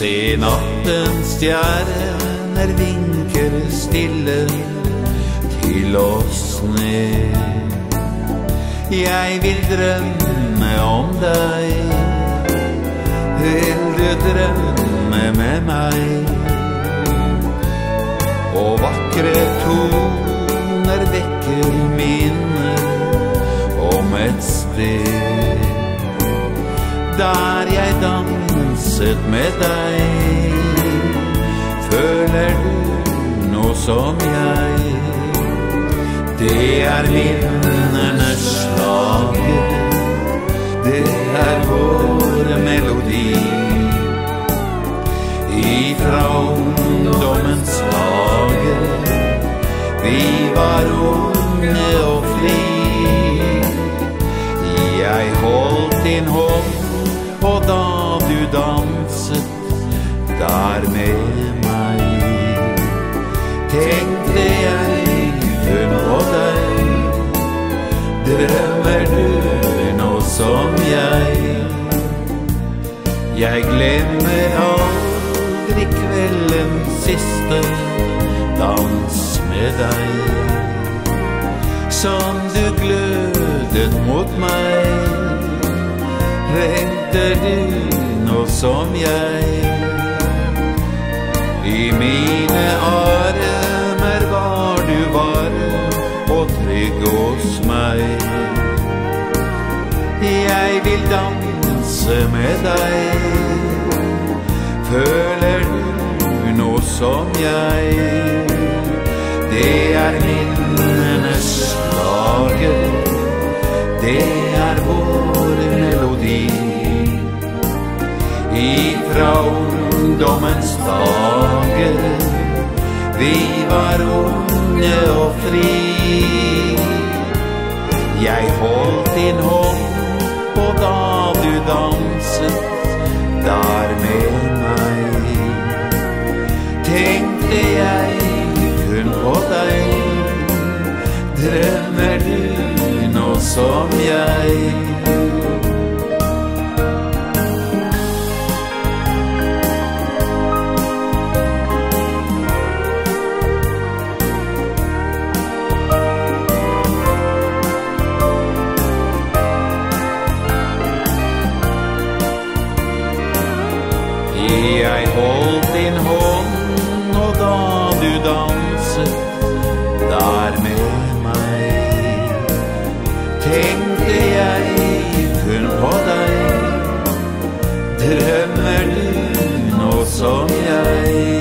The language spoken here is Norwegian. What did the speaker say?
Se nattens stjerner vinker stille til oss ned. Jeg vil drømme om deg, vil du drømme med meg? Og vakre toner vekker minner om et sted der jeg danset med deg. Føler du noe som jeg? Det er minnenes slager, det er vår melodi. Ifra ungdommens hage, vi var unge og fri. Jeg holdt din hånd, og da du danset der med meg, tenkte jeg kun på deg. Drømmer du nå som jeg? Jeg glemmer aldri kveldens siste dans med deg. Som du glødet mot meg, venter du nå som jeg? I mine armer var du varm og trygg hos meg. Jeg vil danse med deg. Føler du noe som jeg? Det er minnenes slager, det er vår melodi. Ifra ungdommens dager, vi var unge og fri. Jeg holdt din hånd, og da du danset der med meg, tenkte jeg kun på deg. Drømmer du nå som jeg? Jeg holdt din hånd, og da du danset der med meg, tenkte jeg kun på deg. Drømmer du nå som jeg?